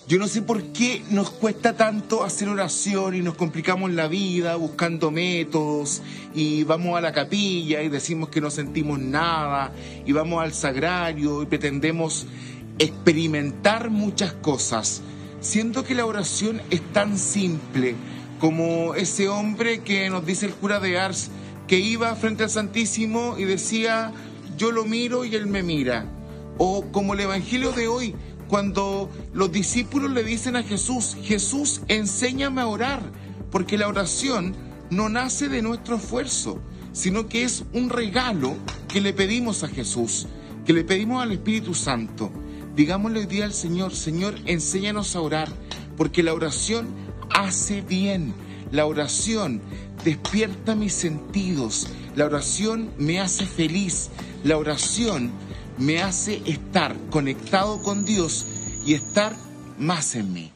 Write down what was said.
Yo no sé por qué nos cuesta tanto hacer oración y nos complicamos la vida buscando métodos y vamos a la capilla y decimos que no sentimos nada y vamos al sagrario y pretendemos experimentar muchas cosas. Siento que la oración es tan simple como ese hombre que nos dice el cura de Ars, que iba frente al Santísimo y decía: yo lo miro y él me mira. O como el Evangelio de hoy, cuando los discípulos le dicen a Jesús: Jesús, enséñame a orar, porque la oración no nace de nuestro esfuerzo, sino que es un regalo que le pedimos a Jesús, que le pedimos al Espíritu Santo. Digámosle hoy día al Señor: Señor, enséñanos a orar, porque la oración hace bien, la oración despierta mis sentidos, la oración me hace feliz, la oración me hace estar conectado con Dios y estar más en mí.